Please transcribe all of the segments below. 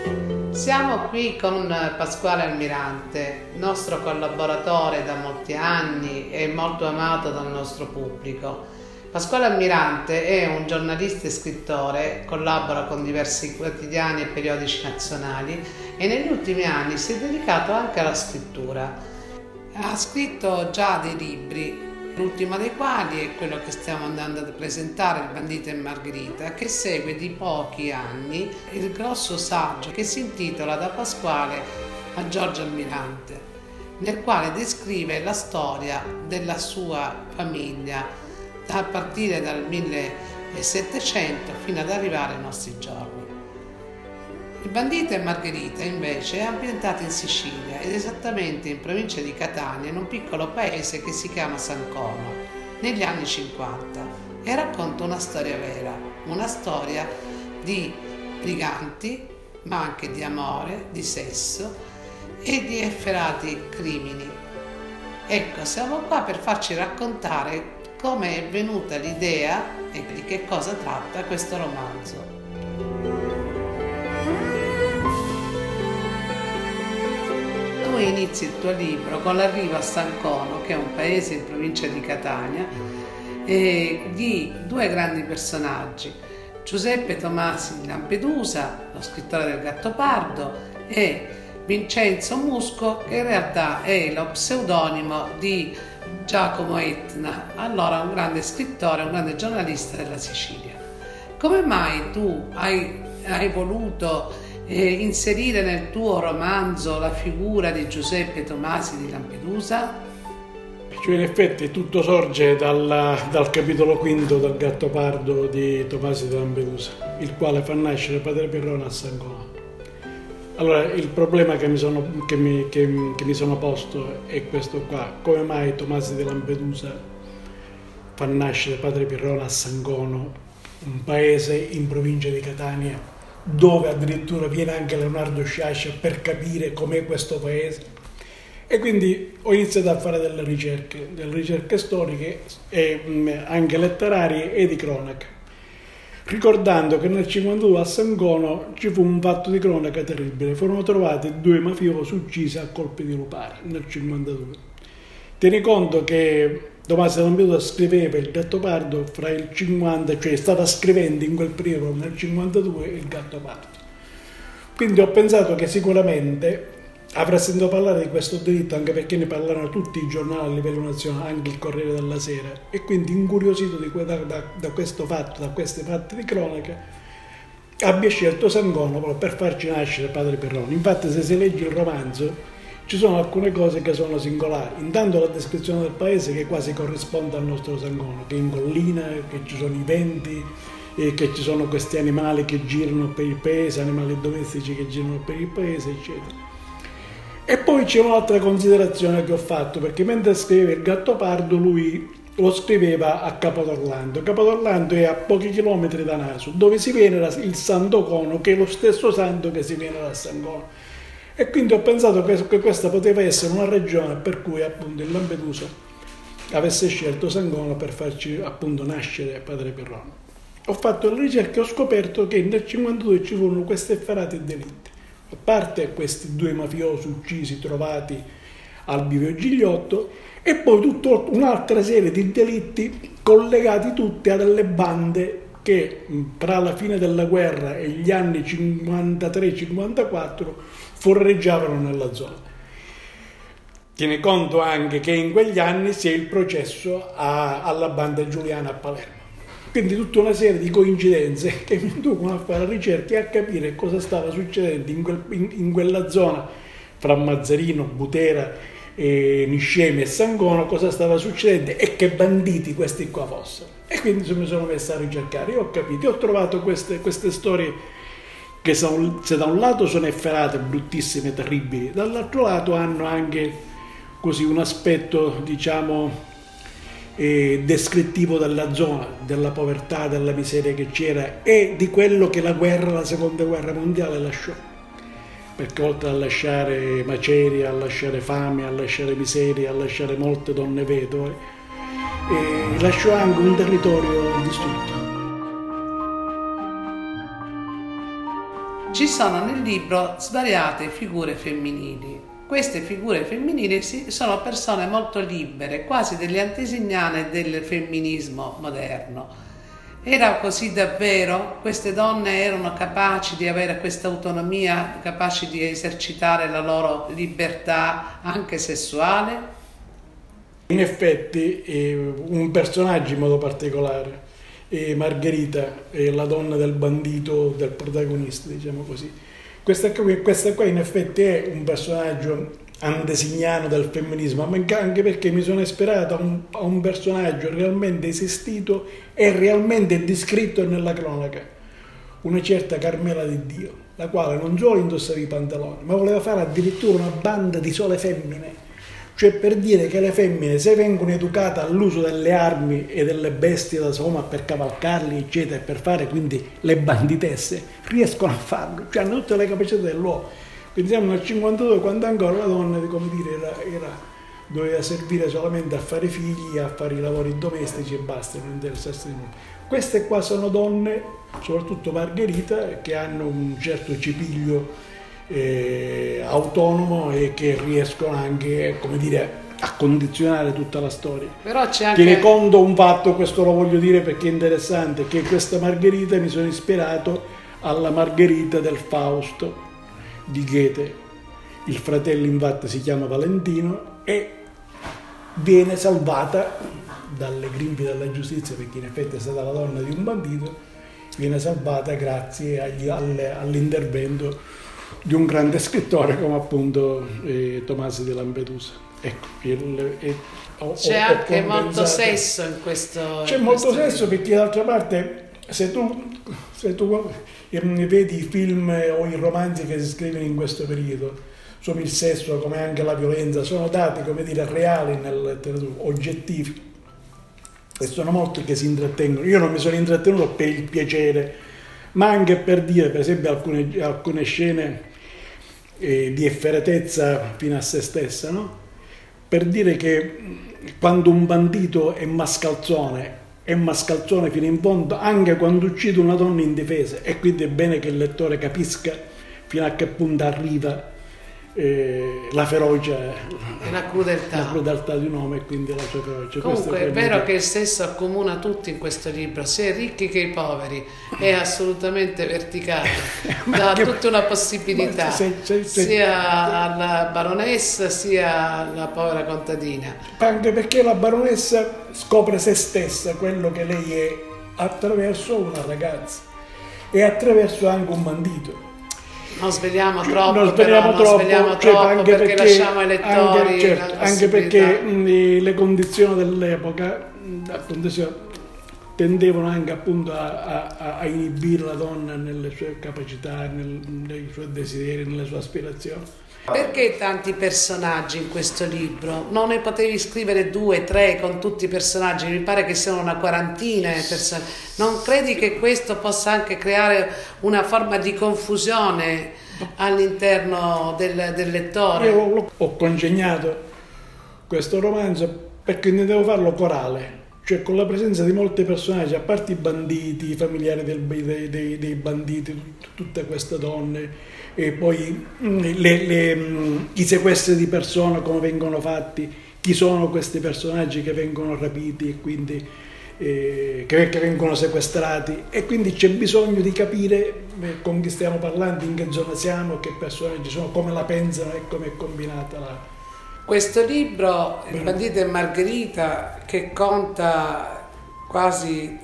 Siamo qui con Pasquale Almirante, nostro collaboratore da molti anni e molto amato dal nostro pubblico. Pasquale Almirante è un giornalista e scrittore, collabora con diversi quotidiani e periodici nazionali e negli ultimi anni si è dedicato anche alla scrittura. Ha scritto già dei libri, l'ultimo dei quali è quello che stiamo andando a presentare, Il bandito e Margherita, che segue di pochi anni il grosso saggio che si intitola Da Pasquale a Giorgio Almirante, nel quale descrive la storia della sua famiglia a partire dal 1700 fino ad arrivare ai nostri giorni. Il bandito e Margherita invece è ambientato in Sicilia ed esattamente in provincia di Catania, in un piccolo paese che si chiama Sancono, negli anni 50, e racconta una storia vera, una storia di briganti, ma anche di amore, di sesso e di efferati crimini. Ecco, siamo qua per farci raccontare come è venuta l'idea e di che cosa tratta questo romanzo. Tu inizi il tuo libro con l'arrivo a Sancono, che è un paese in provincia di Catania, di due grandi personaggi, Giuseppe Tomasi di Lampedusa, lo scrittore del Gattopardo, e Vincenzo Musco, che in realtà è lo pseudonimo di Giacomo Etna, allora un grande scrittore, un grande giornalista della Sicilia. Come mai tu hai voluto inserire nel tuo romanzo la figura di Giuseppe Tomasi di Lampedusa? Cioè, in effetti tutto sorge dal capitolo quinto del Gattopardo di Tomasi di Lampedusa, il quale fa nascere Padre Pirrone a Sancono. Allora, il problema che mi sono posto è questo qua: come mai Tomasi di Lampedusa fa nascere Padre Pirrone a Sancono, un paese in provincia di Catania, dove addirittura viene anche Leonardo Sciascia per capire com'è questo paese. E quindi ho iniziato a fare delle ricerche storiche e anche letterarie e di cronaca, ricordando che nel 1952 a Sancono ci fu un fatto di cronaca terribile. Furono trovati due mafiosi uccisi a colpi di lupara nel 1952. Tieni conto che Tomasi di Lampedusa scriveva il Gattopardo fra il 50, cioè stava scrivendo in quel periodo, nel 52, il Gattopardo. Quindi ho pensato che sicuramente avrà sentito parlare di questo delitto, anche perché ne parlarono tutti i giornali a livello nazionale, anche il Corriere della Sera, e quindi incuriosito da questo fatto, da questi fatti di cronaca, abbia scelto Sancono proprio per farci nascere Padre Pirrone. Infatti, se si legge il romanzo, ci sono alcune cose che sono singolari. Intanto la descrizione del paese, che quasi corrisponde al nostro Sancono, che è in collina, che ci sono i venti, e che ci sono questi animali che girano per il paese, animali domestici che girano per il paese, eccetera. E poi c'è un'altra considerazione che ho fatto, perché mentre scriveva il Gattopardo lui lo scriveva a Capodorlando. Capodorlando è a pochi chilometri da Naso, dove si venera il Santo Cono, che è lo stesso santo che si venera a Sancono. E quindi ho pensato che questa poteva essere una ragione per cui appunto il Lampedusa avesse scelto Sancono per farci appunto nascere Padre Pirrone. Ho fatto le ricerche e ho scoperto che nel 1952 ci furono questi efferati delitti. A parte questi due mafiosi uccisi trovati al Bivio Gigliotto, e poi tutta un'altra serie di delitti collegati tutti a delle bande che tra la fine della guerra e gli anni 53-54 forreggiavano nella zona. Tiene conto anche che in quegli anni si è il processo alla banda giuliana a Palermo. Quindi tutta una serie di coincidenze che mi inducono a fare ricerche e a capire cosa stava succedendo in quella zona fra Mazzarino, Butera, Niscemi e Sancono, cosa stava succedendo e che banditi questi qua fossero. E quindi mi sono messo a ricercare e ho capito, ho trovato queste storie che se da un lato sono efferate, bruttissime, terribili, dall'altro lato hanno anche così un aspetto, diciamo, descrittivo della zona, della povertà, della miseria che c'era e di quello che la seconda guerra mondiale lasciò, perché oltre a lasciare macerie, a lasciare fame, a lasciare miseria, a lasciare molte donne vedove, lasciò anche un territorio distrutto. Ci sono nel libro svariate figure femminili. Queste figure femminili sono persone molto libere, quasi delle antesignane del femminismo moderno. Era così davvero? Queste donne erano capaci di avere questa autonomia, capaci di esercitare la loro libertà anche sessuale? In effetti un personaggio in modo particolare, Margherita, la donna del bandito, del protagonista, diciamo così. Questa qua in effetti è un personaggio antesignano del femminismo, ma anche perché mi sono ispirato a un personaggio realmente esistito e realmente descritto nella cronaca, una certa Carmela Di Dio, la quale non solo indossava i pantaloni, ma voleva fare addirittura una banda di sole femmine, cioè per dire che le femmine, se vengono educate all'uso delle armi e delle bestie da soma per cavalcarli, eccetera, per fare quindi le banditesse, riescono a farlo, cioè hanno tutte le capacità dell'uomo. Quindi siamo nel 52, quando ancora la donna, come dire, doveva servire solamente a fare figli, a fare i lavori domestici e basta, non interessarsi di nulla. Queste qua sono donne, soprattutto Margherita, che hanno un certo cipiglio autonomo e che riescono anche, come dire, a condizionare tutta la storia. Però c'è anche... Tiene conto un fatto, questo lo voglio dire perché è interessante, che questa Margherita mi sono ispirato alla Margherita del Fausto di Goethe. Il fratello infatti si chiama Valentino e viene salvata dalle grinfie della giustizia, perché in effetti è stata la donna di un bandito, viene salvata grazie all'intervento di un grande scrittore come appunto Tomasi di Lampedusa. Ecco, c'è anche molto sesso in questo. C'è molto sesso perché d'altra parte se tu vedi i film o i romanzi che si scrivono in questo periodo, insomma il sesso come anche la violenza sono dati, come dire, reali nella letteratura, oggettivi, e sono molti che si intrattengono. Io non mi sono intrattenuto per il piacere, ma anche per dire, per esempio, alcune scene di efferatezza fino a se stessa, no? Per dire che quando un bandito è mascalzone fino in fondo, anche quando uccide una donna indifesa, e quindi è bene che il lettore capisca fino a che punto arriva la ferocia e la crudeltà di un uomo e quindi la sua ferocia. Comunque è vero che il sesso accomuna tutti in questo libro, sia i ricchi che i poveri, è assolutamente verticale, dà tutta una possibilità sia alla baronessa sia alla povera contadina. Anche perché la baronessa scopre se stessa, quello che lei è, attraverso una ragazza e attraverso anche un bandito. Non sveliamo troppo, perché lasciamo ai lettori anche perché le condizioni dell'epoca tendevano anche appunto a inibire la donna nelle sue capacità, nei suoi desideri, nelle sue aspirazioni. Perché tanti personaggi in questo libro? Non ne potevi scrivere 2, 3 con tutti i personaggi? Mi pare che siano una quarantina di personaggi. Non credi che questo possa anche creare una forma di confusione all'interno del lettore? Io ho congegnato questo romanzo perché intendevo farlo corale, cioè con la presenza di molti personaggi, a parte i banditi, i familiari dei banditi, tutte queste donne, e poi i sequestri di persone, come vengono fatti, chi sono questi personaggi che vengono rapiti e quindi che vengono sequestrati, e quindi c'è bisogno di capire con chi stiamo parlando, in che zona siamo, che personaggi sono, come la pensano e come è combinata la... Questo libro, Il bandito e Margherita, che conta quasi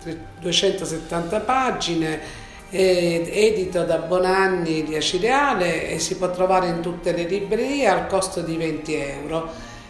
270 pagine, è edito da Bonanni di Acireale e si può trovare in tutte le librerie al costo di 20 euro.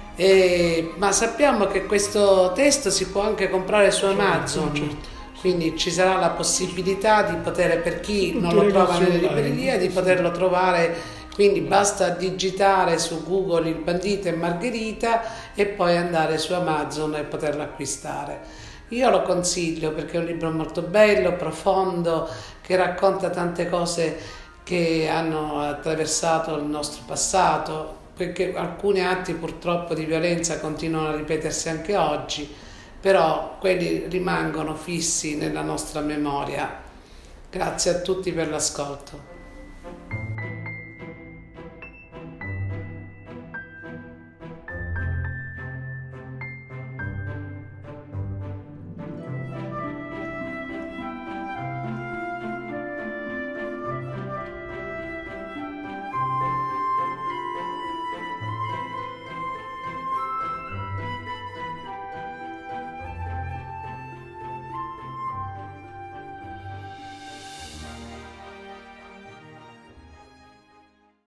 Ma sappiamo che questo testo si può anche comprare su Amazon, quindi ci sarà la possibilità di poter, per chi non lo trova nelle librerie, di poterlo trovare. Quindi basta digitare su Google Il bandito e Margherita e poi andare su Amazon e poterlo acquistare. Io lo consiglio perché è un libro molto bello, profondo, che racconta tante cose che hanno attraversato il nostro passato, perché alcuni atti purtroppo di violenza continuano a ripetersi anche oggi, però quelli rimangono fissi nella nostra memoria. Grazie a tutti per l'ascolto.